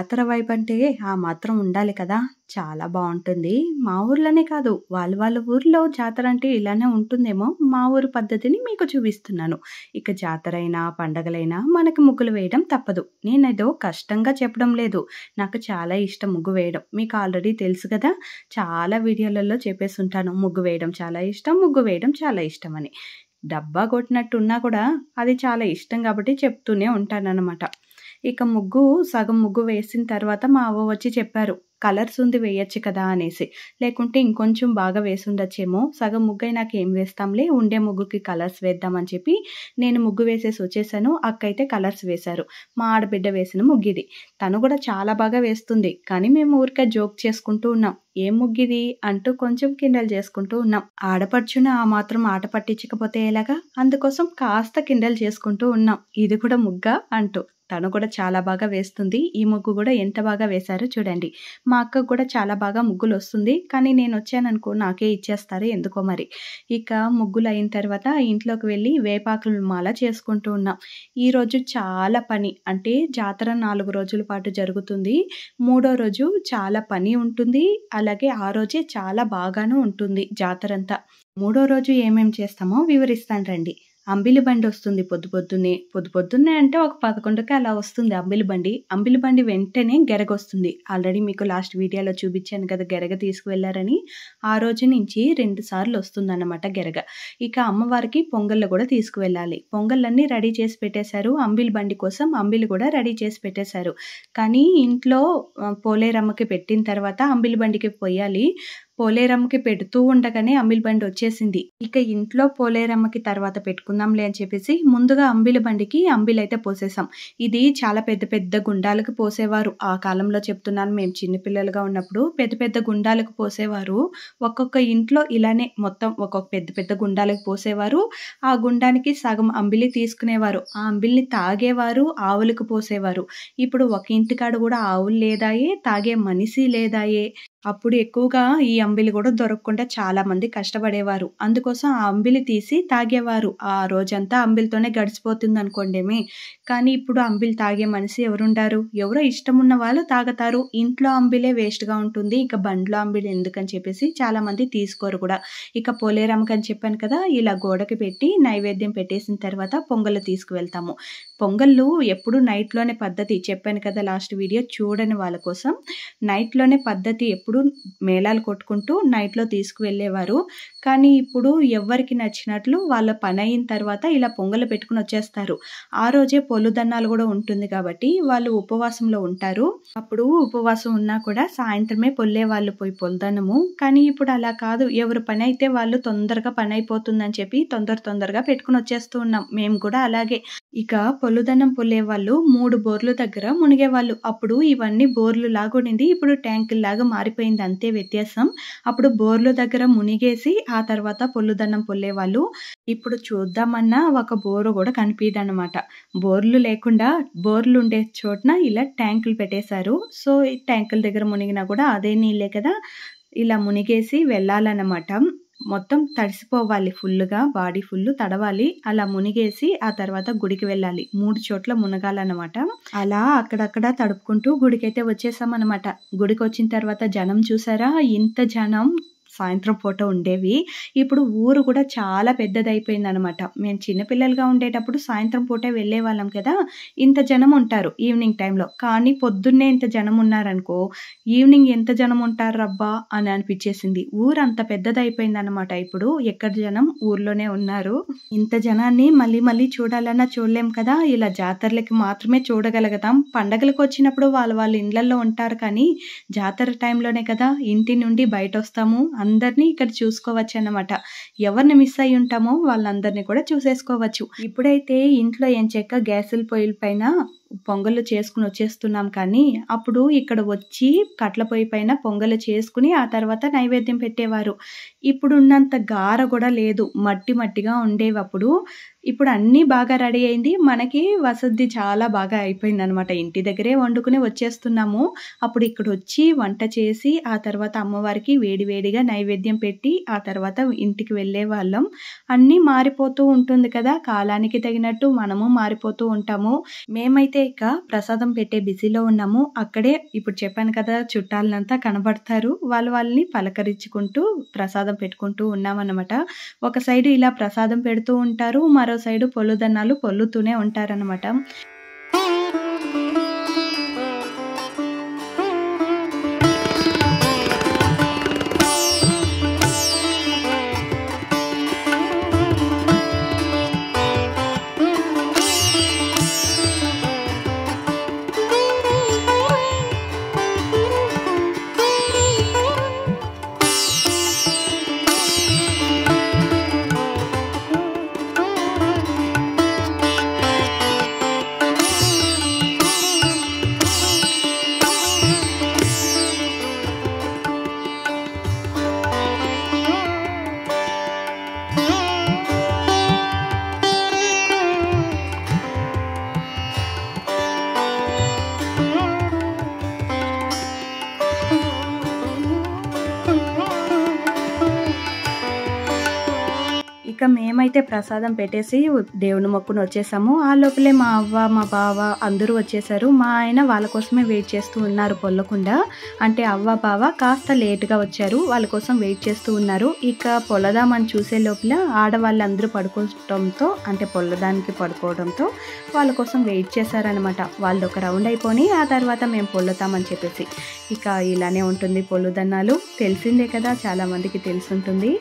జాతర వైబ్ అంటే ఆ మాత్రం ఉండాలి కదా! చాలా బావుంటుంది. మా ఊర్లోనే కాదు, వాళ్ళ ఊర్లో జాతర అంటే ఇలానే ఉంటుందేమో, మా ఊరు పద్ధతిని మీకు చూపిస్తున్నాను. ఇక జాతరైనా, పండగలైనా మనకి ముగ్గులు వేయడం తప్పదు. నేనేదో కష్టంగా చెప్పడం లేదు. నాకు చాలా ఇష్టం ముగ్గు వేయడం. మీకు ఆల్రెడీ తెలుసు కదా! చాలా వీడియోలలో చెప్పేసుంటాను. ముగ్గు వేయడం చాలా ఇష్టం, ముగ్గు వేయడం చాలా ఇష్టమని. డబ్బా కొట్టినట్టున్నా కూడా అది చాలా ఇష్టం కాబట్టి చెప్తూనే ఉంటాననమాట. ఇక సగం ముగ్గు వేసిన తర్వాత మా అవ్వ వచ్చి చెప్పారు. కలర్స్ ఉంది వేయొచ్చు కదా అనేసి. లేకుంటే ఇంకొంచెం బాగా వేసుండొచ్చేమో. సగం ముగ్గయినాక ఏం వేస్తాంలే, ఉండే ముగ్గుకి కలర్స్ వేద్దాం అని చెప్పి నేను ముగ్గు వేసేసి వచ్చేసాను. అక్కయితే కలర్స్ వేశారు. మా ఆడబిడ్డ వేసిన ముగ్గిది. తను కూడా చాలా బాగా వేస్తుంది. కానీ మేము ఊరికే జోక్ చేసుకుంటూ ఉన్నాం. ఏం ముగ్గిది అంటూ కొంచెం కిండల్ చేసుకుంటూ ఉన్నాం. ఆడపడుచుని ఆ మాత్రం ఆట పట్టించకపోతే ఎలాగా? అందుకోసం కాస్త కిండల్ చేసుకుంటూ ఉన్నాం. ఇది కూడా ముగ్గా అంటూ. తను కూడా చాలా బాగా వేస్తుంది. ఈ ముగ్గు కూడా ఎంత బాగా వేశారో చూడండి. మా అక్కకు కూడా చాలా బాగా ముగ్గులొస్తుంది. కానీ నేనొచ్చాననుకో నాకే ఇచ్చేస్తారు ఎందుకో మరి. ఇక ముగ్గులయిన తర్వాత ఇంట్లోకి వెళ్ళి వేపాకుల మాల చేసుకుంటూ ఉన్నాం. ఈరోజు చాలా పని. అంటే జాతర 4 రోజుల పాటు జరుగుతుంది. మూడో రోజు చాలా పని ఉంటుంది. అలాగే ఆ రోజే చాలా బాగాను ఉంటుంది జాతరంతా. మూడో రోజు ఏమేం చేస్తామో వివరిస్తాను రండి. అంబిలి బండి వస్తుంది పొద్దున్నే అంటే ఒక 11కి అలా వస్తుంది అంబిలి బండి. అంబిలి బండి వెంటనే గెరగొస్తుంది. ఆల్రెడీ మీకు లాస్ట్ వీడియోలో చూపించాను కదా గెరగ తీసుకువెళ్లారని. ఆ రోజు నుంచి 2 సార్లు వస్తుందన్నమాట గెరగ. ఇక అమ్మవారికి పొంగళ్ళు కూడా తీసుకువెళ్ళాలి. పొంగళ్ళన్నీ రెడీ చేసి పెట్టేశారు. అంబిలి బండి కోసం అంబిలి కూడా రెడీ చేసి పెట్టేశారు. కానీ ఇంట్లో పోలేరమ్మకి పెట్టిన తర్వాత అంబిలి బండికి పొయ్యాలి. పోలేరమ్మకి పెడుతూ ఉండగానే అంబిలి బండి వచ్చేసింది. ఇక ఇంట్లో పోలేరమ్మకి తర్వాత పెట్టుకుందాంలే అని చెప్పేసి ముందుగా అంబిలి బండికి అంబిలైతే పోసేసాం. ఇది చాలా పెద్ద పెద్ద గుండాలకు పోసేవారు. ఆ కాలంలో చెప్తున్నాను, మేము చిన్నపిల్లలుగా ఉన్నప్పుడు పెద్ద పెద్ద గుండాలకు పోసేవారు. ఒక్కొక్క ఇంట్లో ఇలానే మొత్తం ఒక్కొక్క పెద్ద పెద్ద గుండాలకు పోసేవారు. ఆ గుండానికి సగం అంబిలి తీసుకునేవారు. ఆ అంబిలిని తాగేవారు, ఆవులకు పోసేవారు. ఇప్పుడు ఒక ఇంటికాడ కూడా ఆవులు లేదాయే, తాగే మనిషి లేదాయే. అప్పుడు ఎక్కువగా ఈ అంబిలి కూడా దొరకకుండా చాలా మంది కష్టపడేవారు. అందుకోసం ఆ అంబిలి తీసి తాగేవారు. ఆ రోజంతా అంబిలితోనే గడిచిపోతుందనుకోండేమి. కానీ ఇప్పుడు అంబిలి తాగే మనిషి ఎవరుండారు? ఎవరో ఇష్టమున్న వాళ్ళు తాగుతారు. ఇంట్లో అంబిలే వేస్ట్‌గా ఉంటుంది. ఇక బండ్లో అంబిలి ఎందుకని చెప్పేసి చాలా మంది తీసుకోరు కూడా. ఇక పోలేరమ్మకని చెప్పాను కదా! ఇలా గోడకి పెట్టి నైవేద్యం పెట్టేసిన తర్వాత పొంగళ్ళు తీసుకువెళ్తాము. పొంగళ్ళు ఎప్పుడు నైట్‌లోనే పద్ధతి. చెప్పాను కదా లాస్ట్ వీడియో, చూడని వాళ్ళ కోసం. నైట్‌లోనే పద్ధతి. ఎప్పుడు మేళాలు కొట్టుకుంటూ నైట్‌లో తీసుకువెళ్ళేవారు. కానీ ఇప్పుడు ఎవ్వరికి నచ్చినట్లు వాళ్ళ పనయిన తర్వాత ఇలా పొంగలు పెట్టుకొని వచ్చేస్తారు. ఆ రోజే పొల్లుదన్నాలు కూడా ఉంటుంది కాబట్టి వాళ్ళు ఉపవాసంలో ఉంటారు. అప్పుడు ఉపవాసం ఉన్నా కూడా సాయంత్రమే పొల్లేవాళ్ళు పోయి పొల్దన్నము. కానీ ఇప్పుడు అలా కాదు. ఎవరి పనైతే వాళ్ళు తొందరగా పనైపోతుందని చెప్పి తొందరగా పెట్టుకొని వచ్చేస్తూ ఉన్నాం. మేము కూడా అలాగే. ఇక పొల్లుదన్నం పొల్లేవాళ్ళు 3 బోర్లు దగ్గర మునిగేవాళ్ళు. అప్పుడు ఇవన్నీ బోర్లు లాగుండింది. ఇప్పుడు ట్యాంకుల్లాగా మారిపోయింది, అంతే వ్యత్యాసం. అప్పుడు బోర్లు దగ్గర మునిగేసి ఆ తర్వాత పొల్లుదన్నం పొల్లేవాళ్ళు. ఇప్పుడు చూద్దామన్నా ఒక బోరు కూడా కనిపియదనమాట. బోర్లు లేకుండా బోర్లు ఉండే చోటున ఇలా ట్యాంకులు పెట్టేశారు. సో ఈ ట్యాంకుల దగ్గర మునిగినా కూడా అదే నీళ్ళే కదా, ఇలా మునిగేసి వెళ్ళాలన్నమాట. మొత్తం తడిసిపోవాలి ఫుల్లుగా, బాడీ ఫుల్లు తడవాలి. అలా మునిగేసి ఆ తర్వాత గుడికి వెళ్ళాలి. 3 చోట్ల మునగాలన్నమాట. అలా అక్కడక్కడ తడుపుకుంటూ గుడికైతే వచ్చేసామన్నమాట. గుడికొచ్చిన తర్వాత జనం చూసారా? ఇంత జనం సాయంత్రం పూట ఉండేవి. ఇప్పుడు ఊరు కూడా చాలా పెద్దదయిపోయిందనమాట. మేము చిన్నపిల్లలుగా ఉండేటప్పుడు సాయంత్రం పూటే వెళ్ళేవాళ్ళం కదా! ఇంత జనం ఉంటారు ఈవినింగ్ టైంలో. కానీ పొద్దున్నే ఇంత జనం ఉన్నారనుకో, ఈవినింగ్ ఎంత జనం ఉంటారబ్బా అని అనిపిచ్చేసింది. ఊరంత పెద్దదయిపోయిందనమాట. ఇప్పుడు ఎక్కడ జనం ఊర్లోనే ఉన్నారు. ఇంత జనాన్ని మళ్ళీ చూడాలన్నా చూడలేం కదా! ఇలా జాతరలకి మాత్రమే చూడగలుగుతాం. పండగలకొచ్చినప్పుడు వాళ్ళ ఇండ్లల్లో ఉంటారు కానీ జాతర టైంలోనే కదా ఇంటి నుండి బయటొస్తాము. అందరినీ ఇక్కడ చూసుకోవచ్చన్నమాట. ఎవరిని మిస్ అయ్యి ఉంటామో వాళ్ళందరినీ కూడా చూసేసుకోవచ్చు. ఇప్పుడైతే ఇంట్లో ఎంచక్కా గ్యాసుల పొయ్యిల పైన పొంగళ్ళు చేసుకుని వచ్చేస్తున్నాం. కానీ అప్పుడు ఇక్కడ వచ్చి కట్ల పొయ్యి పైన పొంగళ్ళు చేసుకుని ఆ తర్వాత నైవేద్యం పెట్టేవారు. ఇప్పుడున్నంత గార కూడా లేదు. మట్టిగా ఉండేవి అప్పుడు. ఇప్పుడు అన్నీ బాగా రెడీ అయింది. మనకి వసతి చాలా బాగా అయిపోయిందనమాట. ఇంటి దగ్గరే వండుకుని వచ్చేస్తున్నాము. అప్పుడు ఇక్కడొచ్చి వంట చేసి ఆ తర్వాత అమ్మవారికి వేడిగా నైవేద్యం పెట్టి ఆ తర్వాత ఇంటికి వెళ్ళేవాళ్ళం. అన్నీ మారిపోతూ ఉంటుంది కదా! కాలానికి తగినట్టు మనము మారిపోతూ ఉంటాము. మేమైతే ఇక ప్రసాదం పెట్టే బిజీలో ఉన్నాము. అక్కడే ఇప్పుడు చెప్పాను కదా చుట్టాలంతా కనబడతారు. వాళ్ళని పలకరించుకుంటూ ప్రసాదం పెట్టుకుంటూ ఉన్నామన్నమాట. ఒక సైడు ఇలా ప్రసాదం పెడుతూ ఉంటారు. మరో సైడు పొల్లుదన్నాలు పొల్లుతూనే ఉంటారన్నమాట. ఇక మేమైతే ప్రసాదం పెట్టేసి దేవుని మొక్కుని వచ్చేసాము. ఆ లోపలే మా అవ్వ, మా బావ అందరూ వచ్చేసారు. మా ఆయన వాళ్ళ కోసమే వెయిట్ చేస్తూ ఉన్నారు పొల్లకుండా. అంటే అవ్వ, బావ కాస్త లేట్‌గా వచ్చారు. వాళ్ళ కోసం వెయిట్ చేస్తూ ఉన్నారు. ఇక పొలదామని చూసే లోపల ఆడవాళ్ళందరూ పడుకోవడంతో అంటే పొల్లదానికి పడుకోవడంతో వాళ్ళ కోసం వెయిట్ చేశారనమాట. వాళ్ళదొక రౌండ్ అయిపోని ఆ తర్వాత మేము పొల్లుతామని చెప్పేసి. ఇక ఇలానే ఉంటుంది పొల్లుదన్నాలు. తెలిసిందే కదా, చాలా మందికి తెలిసుంటుంది.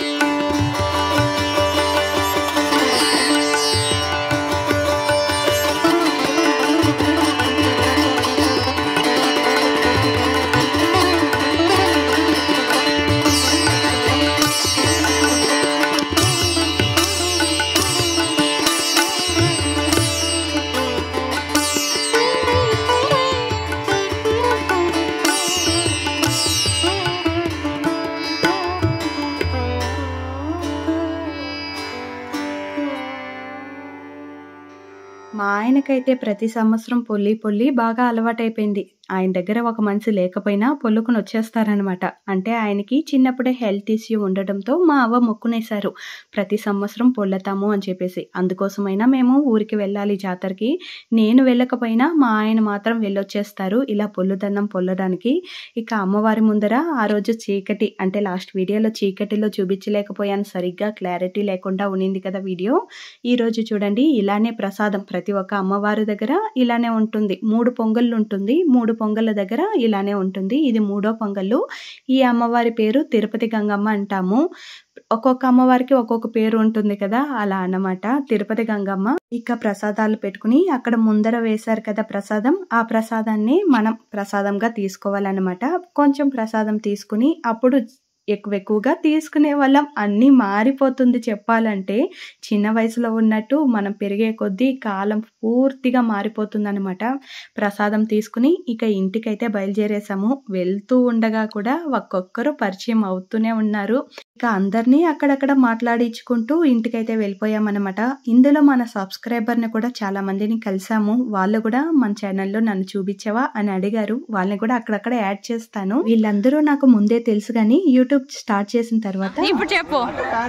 మా ఆయనకైతే ప్రతి సంవత్సరం పొల్లి బాగా అలవాటైపోయింది. ఆయన దగ్గర ఒక మనిషి లేకపోయినా పొల్లుకొని వచ్చేస్తారనమాట. అంటే ఆయనకి చిన్నప్పుడే హెల్త్ ఇష్యూ ఉండడంతో మా అవ్వ మొక్కునేశారు. ప్రతి సంవత్సరం పొల్లతాము అని చెప్పేసి. అందుకోసమైనా మేము ఊరికి వెళ్ళాలి జాతరకి. నేను వెళ్ళకపోయినా మా ఆయన మాత్రం వెళ్ళొచ్చేస్తారు ఇలా పొల్లుదన్నం పొల్లడానికి. ఇక అమ్మవారి ముందర ఆ రోజు చీకటి అంటే లాస్ట్ వీడియోలో చీకటిలో చూపించలేకపోయాను సరిగ్గా, క్లారిటీ లేకుండా ఉన్నింది కదా వీడియో. ఈరోజు చూడండి ఇలానే ప్రసాదం ప్రతి ఒక్క అమ్మవారి దగ్గర ఇలానే ఉంటుంది. 3 పొంగళ్ళు ఉంటుంది. 3 పొంగళ్ళ దగ్గర ఇలానే ఉంటుంది. ఇది 3వ పొంగళ్ళు. ఈ అమ్మవారి పేరు తిరుపతి గంగమ్మ అంటాము. ఒక్కొక్క అమ్మవారికి ఒక్కొక్క పేరు ఉంటుంది కదా, అలా అన్నమాట. తిరుపతి గంగమ్మ. ఇక ప్రసాదాలు పెట్టుకుని అక్కడ ముందర వేశారు కదా ప్రసాదం, ఆ ప్రసాదాన్ని మనం ప్రసాదంగా తీసుకోవాలన్నమాట. కొంచెం ప్రసాదం తీసుకుని అప్పుడు ఎక్కువగా తీసుకునే వాళ్ళం. అన్నీ మారిపోతుంది చెప్పాలంటే. చిన్న వయసులో ఉన్నట్టు మనం పెరిగే కొద్దీ కాలం పూర్తిగా మారిపోతుందనమాట. ప్రసాదం తీసుకుని ఇక ఇంటికైతే బయలుదేరేసాము. వెళ్తూ ఉండగా కూడా ఒక్కొక్కరు పరిచయం అవుతూనే ఉన్నారు. ఇక అందరినీ అక్కడక్కడ మాట్లాడించుకుంటూ ఇంటికైతే వెళ్ళిపోయామన్నమాట. ఇందులో మన సబ్స్క్రైబర్ని కూడా చాలా మందిని కలిసాము. వాళ్ళు కూడా మన ఛానల్లో నన్ను చూపించవా అని అడిగారు. వాళ్ళని కూడా అక్కడక్కడ యాడ్ చేస్తాను. వీళ్ళందరూ నాకు ముందే తెలుసు కానీ యూట్యూబ్ స్టార్ట్ చేసిన తర్వాత ఇప్పుడు చెప్పు.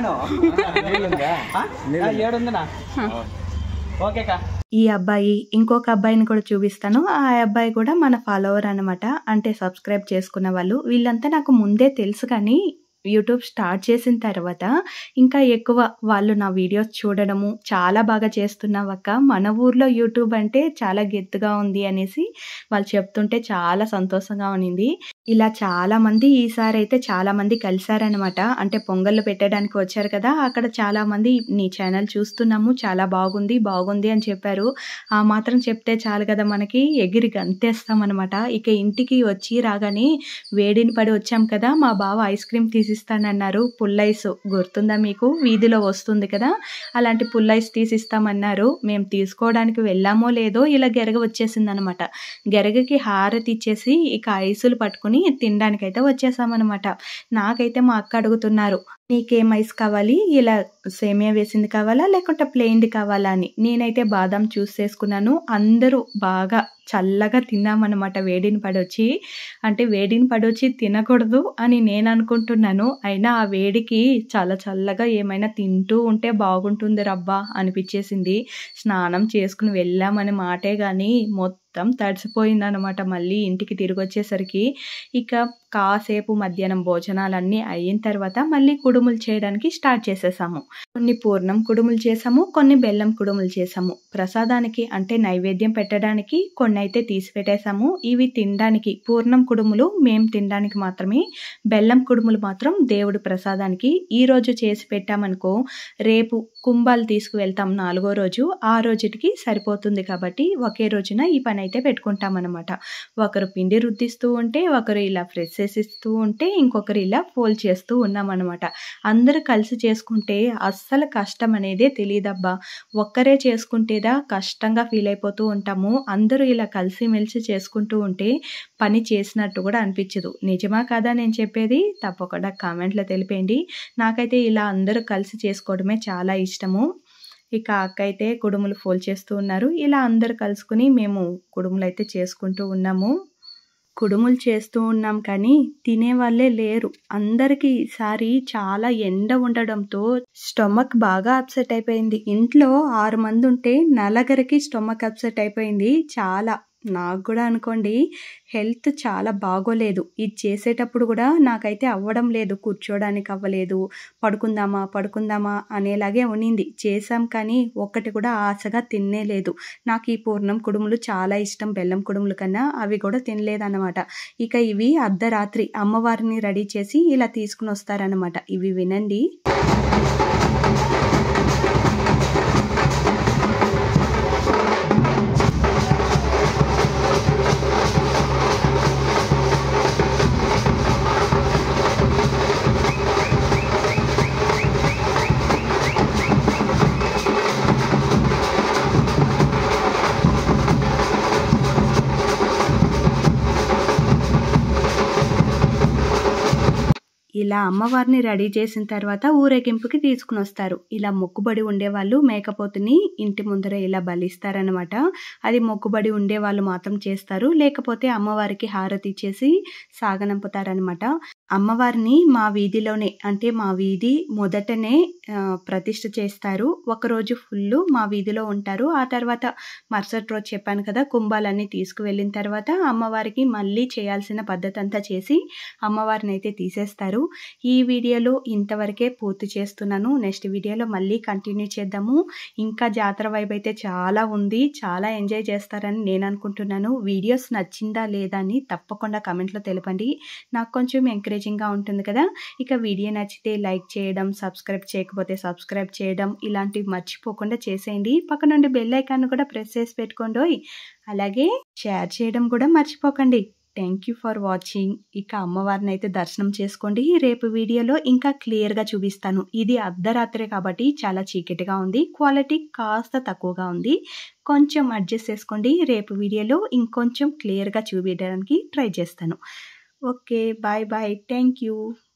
ఈ అబ్బాయి ఇంకొక అబ్బాయిని కూడా చూపిస్తాను. ఆ అబ్బాయి కూడా మన ఫాలోవర్ అనమాట. అంటే సబ్స్క్రైబ్ చేసుకున్న వాళ్ళు. వీళ్ళంతా నాకు ముందే తెలుసు కానీ యూట్యూబ్ స్టార్ట్ చేసిన తర్వాత ఇంకా ఎక్కువ వాళ్ళు నా వీడియోస్ చూడడము, చాలా బాగా చేస్తున్నావక్క, మన ఊర్లో యూట్యూబ్ అంటే చాలా గెత్తుగా ఉంది అనేసి వాళ్ళు చెప్తుంటే చాలా సంతోషంగా ఉన్నింది. ఇలా చాలా మంది ఈసారి అయితే చాలా మంది కలిసారనమాట. అంటే పొంగళ్ళు పెట్టడానికి వచ్చారు కదా, అక్కడ చాలా మంది నీ ఛానల్ చూస్తున్నాము, చాలా బాగుంది అని చెప్పారు. ఆ మాత్రం చెప్తే చాలు కదా, మనకి ఎగిరి గంతేస్తామన్నమాట. ఇక ఇంటికి వచ్చి రాగానే వేడిని పడి వచ్చాం కదా, మా బావ ఐస్ క్రీమ్ తీసిస్తానన్నారు. పుల్లైస్ గుర్తుందా మీకు, వీధిలో వస్తుంది కదా, అలాంటి పుల్లైస్ తీసిస్తామన్నారు. మేము తీసుకోవడానికి వెళ్ళామో లేదో ఇలా గెరగ వచ్చేసింది అనమాట. గెరగకి హారతి ఇచ్చేసి ఇక ఐసులు పట్టుకుని తినడానికైతే వచ్చేసామన్నమాట. నాకైతే మా అక్క అడుగుతున్నారు, నీకేం ఐస్ కావాలి? ఇలా సేమియా వేసింది కావాలా? లేకుంటే ప్లెయిన్‌ది కావాలా అని. నేనైతే బాదాం చూస్ చేసుకున్నాను. అందరూ బాగా చల్లగా తిన్నామనమాట వేడిని పడొచ్చి. అంటే వేడిని పడొచ్చి తినకూడదు అని నేననుకుంటున్నాను. అయినా ఆ వేడికి చాలా చల్లగా ఏమైనా తింటూ ఉంటే బాగుంటుంది రబ్బా అనిపిచ్చేసింది. స్నానం చేసుకొని వెళ్ళామని మాటే గానీ మొత్తం తడిసిపోయిందనమాట మళ్ళీ ఇంటికి తిరిగొచ్చేసరికి. ఇక కాసేపు మధ్యాహ్నం భోజనాలన్నీ అయిన తర్వాత మళ్ళీ కుడుములు చేయడానికి స్టార్ట్ చేసేసాము. కొన్ని పూర్ణం కుడుములు చేసాము, కొన్ని బెల్లం కుడుములు చేసాము. ప్రసాదానికి అంటే నైవేద్యం పెట్టడానికి కొన్నైతే తీసి పెట్టేసాము. ఇవి తినడానికి పూర్ణం కుడుములు మేము తినడానికి మాత్రమే, బెల్లం కుడుములు మాత్రం దేవుడి ప్రసాదానికి. ఈరోజు చేసి పెట్టామనుకో రేపు కుంభాలు తీసుకువెళ్తాం 4గో రోజు, ఆ రోజుటికి సరిపోతుంది కాబట్టి ఒకే రోజున ఈ పని అయితే పెట్టుకుంటామన్నమాట. ఒకరు పిండి రుద్దిస్తూ ఉంటే, ఒకరు ఇలా ప్రెస్ చేసిస్తూ ఉంటే, ఇంకొకరు ఇలా ఫోల్డ్ చేస్తూ ఉన్నామన్నమాట. అందరూ కలిసి చేసుకుంటే అస్సలు కష్టం అనేదే తెలీదబ్బా. ఒక్కరే చేసుకుంటేదా కష్టంగా ఫీల్ అయిపోతూ ఉంటాము. అందరూ ఇలా కలిసిమెలిసి చేసుకుంటూ ఉంటే పని చేసినట్టు కూడా అనిపించదు. నిజమా కాదా నేను చెప్పేది? తప్పకుండా కామెంట్లో తెలిపేయండి. నాకైతే ఇలా అందరూ కలిసి చేసుకోవడమే చాలా ఇష్టము. ఇక అక్క అయితే కుడుములు ఫోల్డ్ చేస్తూ ఉన్నారు. ఇలా అందరూ కలుసుకుని మేము కుడుములైతే చేసుకుంటూ ఉన్నాము. కుడుములు చేస్తూ ఉన్నాం కానీ తినేవాళ్ళే లేరు. అందరికీ ఈసారి చాలా ఎండ ఉండడంతో స్టొమక్ బాగా అప్సెట్ అయిపోయింది. ఇంట్లో 6 మంది ఉంటే నలుగురికి స్టొమక్ అప్సెట్ అయిపోయింది. చాలా నాకు కూడా అనుకోండి హెల్త్ చాలా బాగోలేదు. ఇది చేసేటప్పుడు కూడా నాకైతే అవ్వడం లేదు. కూర్చోడానికి అవ్వలేదు. పడుకుందామా అనేలాగే ఉన్నింది. చేసాం కానీ ఒక్కటి కూడా ఆశగా తినలేదు. నాకు ఈ పూర్ణం కుడుములు చాలా ఇష్టం బెల్లం కుడుముల కన్నా. అవి కూడా తినలేదన్నమాట. ఇక ఇవి అర్ధరాత్రి అమ్మవారిని రెడీ చేసి ఇలా తీసుకుని వస్తారన్నమాట. ఇవి వినండి. ఇలా అమ్మవారిని రెడీ చేసిన తర్వాత ఊరేగింపుకి తీసుకుని వస్తారు. ఇలా మొక్కుబడి ఉండేవాళ్ళు మేకపోతుని ఇంటి ముందర ఇలా బలిస్తారనమాట. అది మొక్కుబడి ఉండేవాళ్ళు మాత్రం చేస్తారు. లేకపోతే అమ్మవారికి హారతి ఇచ్చేసి సాగనంపుతారనమాట. అమ్మవారిని మా వీధిలోనే అంటే మా వీధి మొదటనే ప్రతిష్ఠ చేస్తారు. ఒకరోజు ఫుల్లు మా వీధిలో ఉంటారు. ఆ తర్వాత మరుసటి రోజు చెప్పాను కదా కుంభాలన్నీ తీసుకువెళ్ళిన తర్వాత అమ్మవారికి మళ్ళీ చేయాల్సిన పద్ధతి అంతా చేసి అమ్మవారిని అయితే తీసేస్తారు. ఈ వీడియోలో ఇంతవరకే పూర్తి చేస్తున్నాను. నెక్స్ట్ వీడియోలో మళ్ళీ కంటిన్యూ చేద్దాము. ఇంకా జాతర వైబ్ అయితే చాలా ఉంది. చాలా ఎంజాయ్ చేస్తారని నేను అనుకుంటున్నాను. వీడియోస్ నచ్చిందా లేదా అని తప్పకుండా కమెంట్లో తెలపండి. నాకు కొంచెం ఎంకరేజింగ్గా ఉంటుంది కదా. ఇక వీడియో నచ్చితే లైక్ చేయడం, సబ్స్క్రైబ్ చేయకపోతే సబ్స్క్రైబ్ చేయడం ఇలాంటివి మర్చిపోకుండా చేసేయండి. పక్క నుండి బెల్ ఐకాన్ కూడా ప్రెస్ చేసి పెట్టుకోండి. అలాగే షేర్ చేయడం కూడా మర్చిపోకండి. Thank you for watching. ఇక అమ్మవారిని అయితే దర్శనం చేసుకోండి. రేపు వీడియోలో ఇంకా క్లియర్గా చూపిస్తాను. ఇది అర్ధరాత్రే కాబట్టి చాలా చీకటిగా ఉంది. క్వాలిటీ కాస్త తక్కువగా ఉంది. కొంచెం అడ్జస్ట్ చేసుకోండి. రేపు వీడియోలో ఇంకొంచెం క్లియర్గా చూపించడానికి ట్రై చేస్తాను. Okay, bye bye. Thank you.